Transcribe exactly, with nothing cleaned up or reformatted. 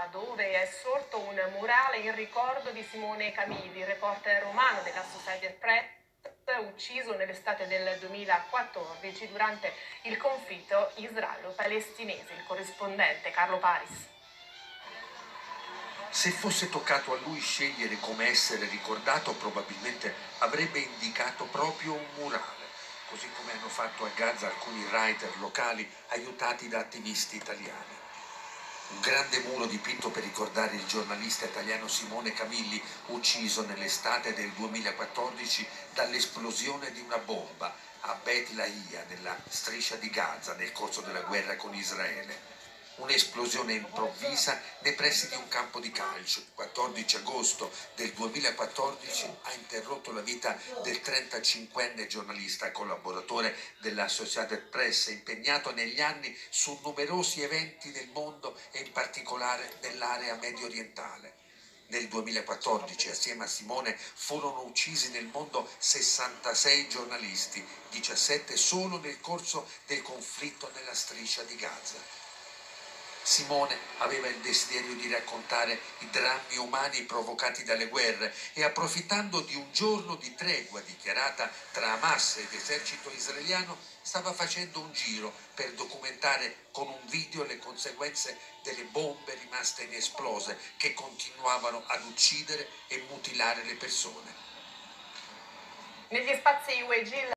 Gaza, dove è sorto un murale in ricordo di Simone Camilli, reporter romano della Associated Press, ucciso nell'estate del duemilaquattordici durante il conflitto israelo-palestinese. Il corrispondente Carlo Paris. Se fosse toccato a lui scegliere come essere ricordato, probabilmente avrebbe indicato proprio un murale, così come hanno fatto a Gaza alcuni writer locali aiutati da attivisti italiani. Un grande muro dipinto per ricordare il giornalista italiano Simone Camilli, ucciso nell'estate del duemilaquattordici dall'esplosione di una bomba a Beit Lahia, nella striscia di Gaza, nel corso della guerra con Israele. Un'esplosione improvvisa nei pressi di un campo di calcio. Il quattordici agosto del duemilaquattordici ha interrotto la vita del trentacinquenne giornalista, collaboratore della Associated Press, impegnato negli anni su numerosi eventi nel mondo e in particolare nell'area medio orientale. Nel duemilaquattordici, assieme a Simone, furono uccisi nel mondo sessantasei giornalisti, diciassette solo nel corso del conflitto nella striscia di Gaza. Simone aveva il desiderio di raccontare i drammi umani provocati dalle guerre e, approfittando di un giorno di tregua dichiarata tra Hamas ed esercito israeliano, stava facendo un giro per documentare con un video le conseguenze delle bombe rimaste inesplose che continuavano ad uccidere e mutilare le persone. Negli spazi U E G